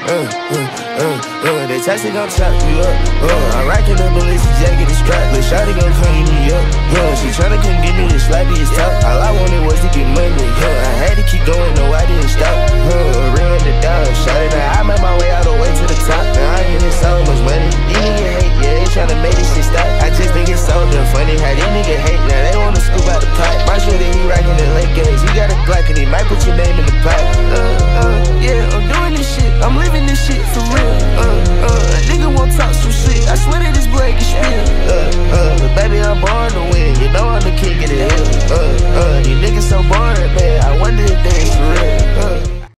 They taxi gon' chop you up. I'm racking up bullets, jacket is strapped. But shawty gon' clean me up. She tryna come get me the slappiest top. All I wanted was to get money. I had to keep going, no, I didn't stop. Real the dog, shawty. Now I made my way all the way to the top. Now I ain't in so much money. These niggas hate, yeah, they tryna make this shit stop. I just think it's so damn funny how these niggas hate. Now they wanna scoop out the pot. My shorty, he rockin' the late gaze. He got a Glock and he might put your name in the pot. Yeah, I'm doing this shit. I'm living this shit for real. A nigga won't talk some shit. I swear that this boy can spill. But baby, I'm born to win. You know I'm the king of the hill. These niggas so boring, man.